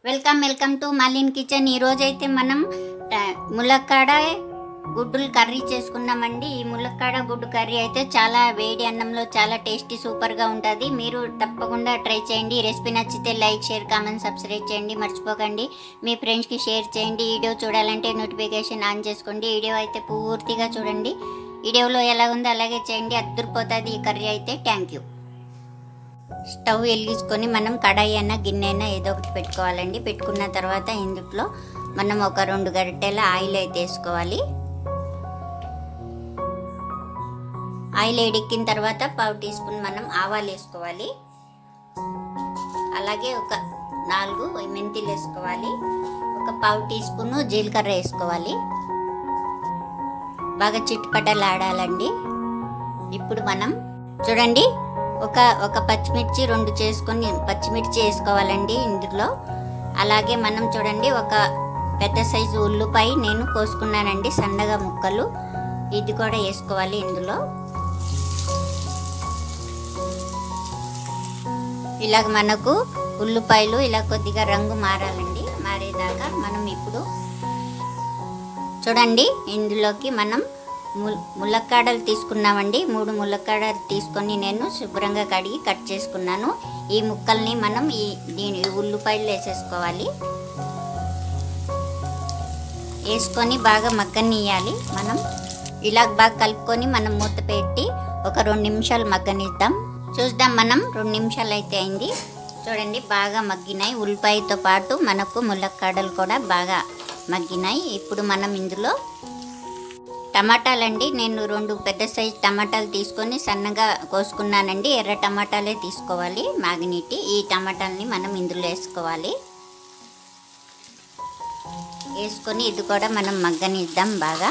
Welcome to మాలిన్ kitchen. ఈ రోజు అయితే మనం ములక్కాడ గుడ్డులు కర్రీ చేసుకున్నామండి। ఈ ములక్కాడ గుడ్డు కర్రీ అయితే చాలా వేడి అన్నంలో చాలా టేస్టీ సూపర్ గా ఉంటుంది। మీరు తప్పకుండా ట్రై చేయండి। ఈ రెసిపీ నచ్చితే లైక్ షేర్ కామెంట్ సబ్స్క్రైబ్ చేయండి, మర్చిపోకండి। మీ ఫ్రెండ్స్ కి షేర్ చేయండి। వీడియో చూడాలంటే నోటిఫికేషన్ ఆన్ చేసుకోండి। వీడియో అయితే పూర్తిగా చూడండి। వీడియోలో ఎలా ఉందో అలాగే చేయండి, అద్దరిపోతుంది ఈ కర్రీ అయితే। Thank you. స్టవ్ వెలిగించుకొని మనం కడాయి అయినా గిన్నె అయినా ఏదో ఒకటి పెట్టుకోవాలండి। పెట్టుకున్న తర్వాత ఇందులో మనం ఒక 2 గరిటెల ఆయిల్ అయితే వేసుకోవాలి। ఆయిల్ వేడెక్కిన తర్వాత 1/2 టీ స్పూన్ మనం ఆవాలు వేసుకోవాలి। అలాగే ఒక 4 మెంతులు వేసుకోవాలి। ఒక 1/2 టీ స్పూన్ జీలకర్ర వేసుకోవాలి। బాగా చిట్పటలాడాలండి। ఇప్పుడు మనం చూడండి ఒక పచ్చిమిర్చి 2 చేసుకొని పచ్చిమిర్చి వేసుకోవాలండి ఇందులో। అలాగే మనం చూడండి ఒక పెద్ద సైజు ఉల్లిపాయ నేను కోసుకున్నానండి సన్నగా ముక్కలు, ఇది కూడా వేసుకోవాలి ఇందులో। ఇలాగ మనకు ఉల్లిపాయలు ఇలా కొద్దిగా రంగు మారాలండి, మారేదాకా మనం ఇప్పుడు చూడండి ఇందులోకి మనం ములక్కాడలు తీసుకున్నామండి। 3 ములక్కాడలు తీసుకొని నేను శుభ్రంగా కడిగి కట్ చేసుకున్నాను। ఈ ముక్కల్ని మనం దీని ఉల్లిపాయలు వేసేసుకోవాలి। వేసుకొని బాగా మగ్గనియాలి మనం। ఇలా బాగా కలుపుకొని మనం మూత పెట్టి ఒక 2 నిమిషాలు మగ్గనిద్దాం। చూద్దాం మనం 2 నిమిషాలు అయితే అయింది। చూడండి బాగా మగ్గినాయి, ఉల్లిపాయతో పాటు మనకు ములక్కాడలు కూడా బాగా మగ్గినాయి। ఇప్పుడు మనం ఇందులో టమాటాలండి, నేను 2 పెద్ద సైజు టమాటాలు తీసుకొని సన్నగా కోసుకున్నానండి। ఎర్ర టమాటాలే తీసుకోవాలి మ్యాగ్నెట్। ఈ టమాటాలని మనం ఇందులో వేసుకోవాలి। వేసుకొని ఇది కూడా మనం మగ్గనిద్దాం బాగా।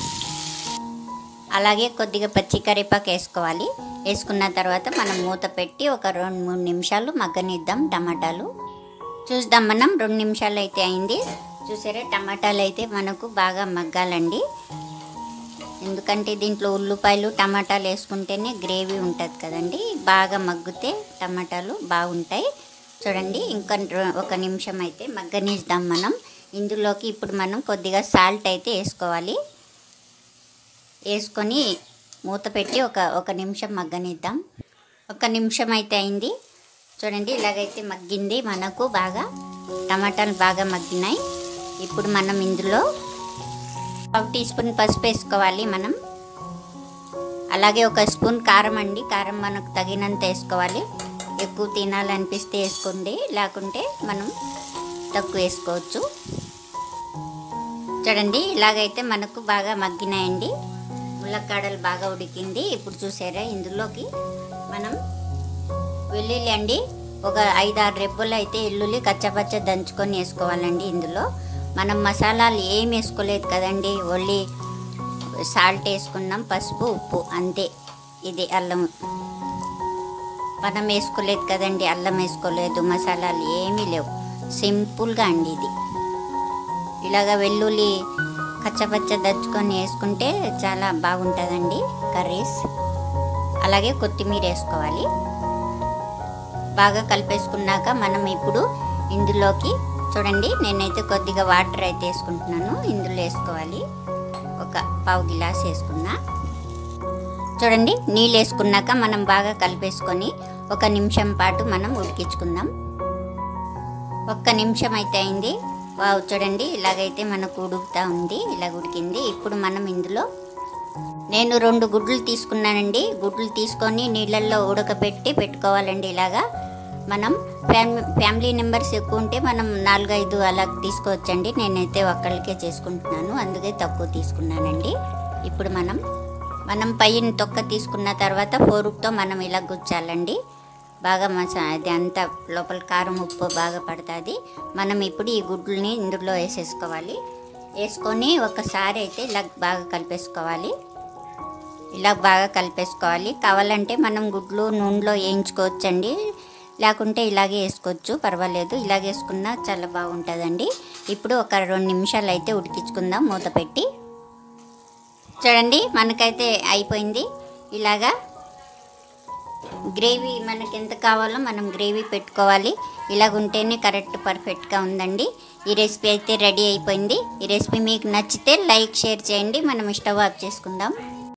అలాగే కొద్దిగా పచ్చి కరివేపాకు వేసుకోవాలి। వేసుకున్న తర్వాత మనం మూత పెట్టి ఒక 2-3 నిమిషాలు మగ్గనిద్దాం టమాటాలు। చూద్దాం మనం 2 నిమిషాలు అయితే అయింది। చూసారా టమాటాలు అయితే మనకు బాగా మగ్గాలండి, ఎందుకంటే దీంట్లో ఉల్లిపాయలు టమాటాలు వేసుకుంటేనే గ్రేవీ ఉంటుంది కదండి। బాగా మగ్గితే టమాటాలు బాగుంటాయి। చూడండి ఇంకా 1 నిమిషం అయితే మగ్గనిద్దాం మనం। ఇందులోకి ఇప్పుడు మనం కొద్దిగా సాల్ట్ అయితే వేసుకోవాలి। వేసుకొని మూత పెట్టి ఒక నిమిషం మగ్గనిద్దాం। 1 నిమిషం అయితే అయింది। చూడండి ఇలాగైతే మగ్గింది మనకు బాగా, టమాటాలు బాగా మగ్గినాయి। ఇప్పుడు మనం ఇందులో 1/2 టీ స్పూన్ పసుపు వేసుకోవాలి మనం। అలాగే 1 స్పూన్ కారం అండి, కారం మనకు తగినంత వేసుకోవాలి। ఎక్కువ తినాలనిపిస్తే వేసుకోండి, లేకుంటే మనం తక్కువ వేసుకోవచ్చు। చూడండి ఇలాగైతే మనకు బాగా మగ్గినాయండి, ములక్కాడలు బాగా ఉడికింది। ఇప్పుడు చూసారా ఇందులోకి మనం వెల్లుల్లి అండి, ఒక 5-6 రెబ్బలు అయితే వెల్లుల్లి కచ్చపచ్చ దంచుకొని వేసుకోవాలండి। ఇందులో మనం మసాలాలు ఏం వేసుకోలేదు కదండి, ఓన్లీ సాల్ట్ వేసుకున్నాం, పసుపు ఉప్పు అంతే। ఇది అల్లం మనం వేసుకోలేదు కదండి, అల్లం వేసుకోలేదు, మసాలాలు ఏమీ లేవు, సింపుల్గా అండి ఇది। ఇలాగ వెల్లుల్లి కచ్చపచ్చ దంచుకొని వేసుకుంటే చాలా బాగుంటుందండి కర్రీస్। అలాగే కొత్తిమీర వేసుకోవాలి। బాగా కలిపేసుకున్నాక మనం ఇప్పుడు ఇందులోకి చూడండి నేనైతే కొద్దిగా వాటర్ అయితే వేసుకుంటున్నాను, ఇందులో వేసుకోవాలి। ఒక 1/2 గ్లాస్ వేసుకున్నా। చూడండి నీళ్ళు వేసుకున్నాక మనం బాగా కలిపేసుకొని 1 నిమిషం పాటు మనం ఉడికించుకుందాం। 1 నిమిషం అయితే అయింది। వావ్ చూడండి ఇలాగైతే మనకు ఉడుకుతూ ఉంది, ఇలాగ ఉడికింది। ఇప్పుడు మనం ఇందులో నేను 2 గుడ్లు తీసుకున్నానండి, గుడ్లు తీసుకొని నీళ్ళల్లో ఉడకబెట్టి పెట్టుకోవాలండి। ఇలాగా మనం ఫ్యామిలీ మెంబర్స్ ఎక్కువ ఉంటే మనం 4-5 అలా తీసుకోవచ్చండి, నేనైతే ఒక్కళ్ళకే చేసుకుంటున్నాను అందుకే తక్కువ తీసుకున్నానండి। ఇప్పుడు మనం పైన తొక్క తీసుకున్న తర్వాత ఫోర్క్తో మనం ఇలా గుచ్చాలండి, బాగా అది అంతా లోపల కారం ఉప్పు బాగా పడుతుంది। మనం ఇప్పుడు ఈ గుడ్లని ఇందులో వేసేసుకోవాలి। వేసుకొని ఒకసారి అయితే ఇలా బాగా కలిపేసుకోవాలి, ఇలా బాగా కలిపేసుకోవాలి। కావాలంటే మనం గుడ్లు నూనెలో వేయించుకోవచ్చండి, లేకుంటే ఇలాగే వేసుకోవచ్చు, పర్వాలేదు, ఇలాగే వేసుకున్నా చాలా బాగుంటుందండి। ఇప్పుడు ఒక 2 నిమిషాలు అయితే ఉడికించుకుందాం మూత పెట్టి। చూడండి మనకైతే అయిపోయింది, ఇలాగా గ్రేవీ మనకి ఎంత కావాలో మనం గ్రేవీ పెట్టుకోవాలి. ఇలాగుంటేనే కరెక్ట్ పర్ఫెక్ట్గా ఉందండి. ఈ రెసిపీ అయితే రెడీ అయిపోయింది. ఈ రెసిపీ మీకు నచ్చితే లైక్ షేర్ చేయండి. మనం స్టవ్ ఆఫ్ చేసుకుందాం.